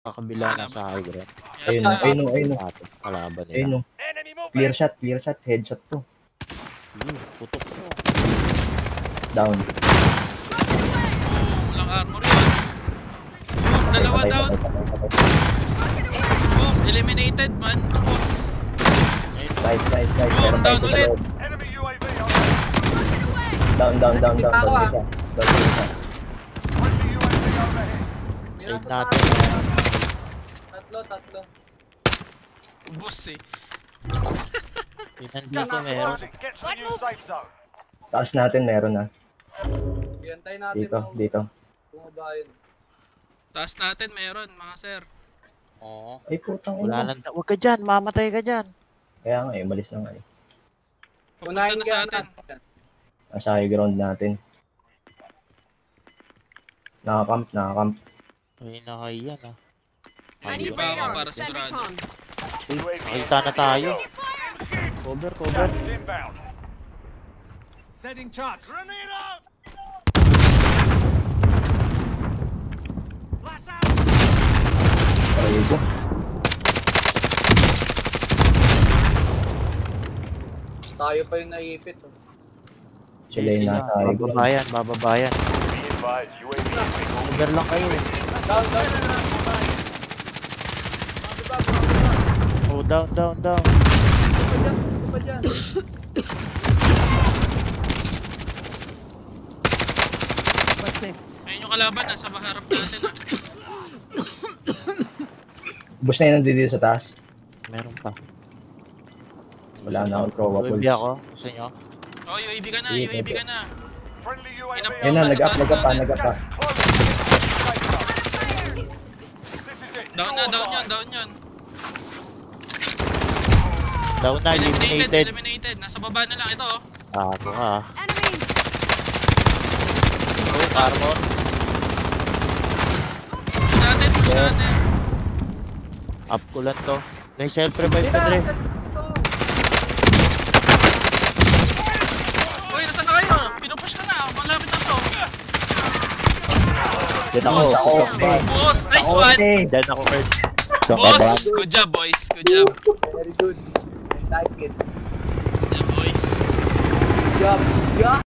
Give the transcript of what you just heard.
Kakabila na sa high ground. Ayun, ayun. Kalaban nila. Ayun, clear shot, headshot to. Putok mo. Down. Walang armor yun. Boom, dalawa down. Boom, eliminated man. Boss. Nice. Boom, down ulit. Down. Save natin. Tatlo. Boss eh. Yung nandito meron. Taas natin meron na. Iantay natin. Dito. Bumaba yun. Taas natin meron mga sir. Oo. Ay putang Wala ina. nang... Huwag ka dyan, mamatay ka dyan. Kaya nga malis na nga eh. Papunta na sa atin. Nasa high ground natin. Nakacamp. Ay, nakahiyan ah. Hindi pa ako para sigurado. Nakita na tayo. Cover. Setting charge. Grenade out. Ayun. Tayo pa yung naipit. Sila yung nasa high ground. Bababayan. Cover lang kayo eh. Down. Oh, down. Pa dyan. What's next? Ayun yung kalaban, nasa maharap natin ah. Bus na yun nandito sa taas. Meron pa. Wala na akong throwable. UAV ako. Gusto nyo? Oh, UAV ka na. Ayun na, nag-up pa. Down yun. Down na, eliminated. Nasa baba na lang ito oh. Ako ka. Enemy! Oh, armor. Push natin. Up ko lang to. May self-revive ka rin. Uy, nasaan na kayo? Pinupush ka na. Malapit na to. Diyan ako. Boss, nice one. Diyan ako, Kurt. Boss, good job boys. Good job. Very good. I like it. Yeah, boys. Good job.